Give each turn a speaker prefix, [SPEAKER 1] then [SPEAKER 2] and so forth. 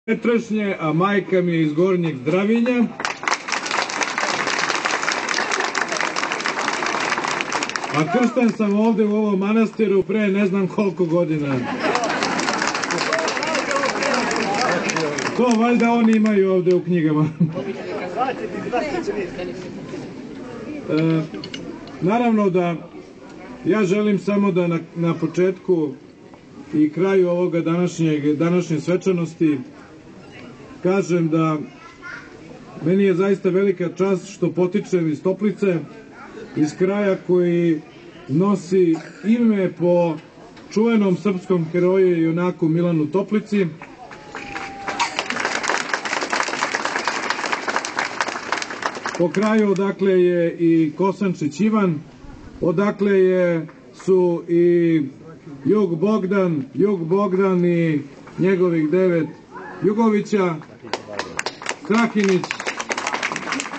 [SPEAKER 1] Petrašnje, a majka mi je iz Gornjeg Zdravinja. A kršten sam ovde u ovom manastiru pre ne znam koliko godina. To valjda oni imaju ovde u knjigama. Naravno da ja želim samo da na početku i kraju ovoga današnje svečanosti kažem da meni je zaista velika čast što potičem iz Toplice, iz kraja koji nosi ime po čuvenom srpskom heroju i junaku Milanu Toplici. Po kraju odakle je i Kosančić Ivan, odakle su i Jug Bogdan i njegovih 9 Jugovića, Strahinić,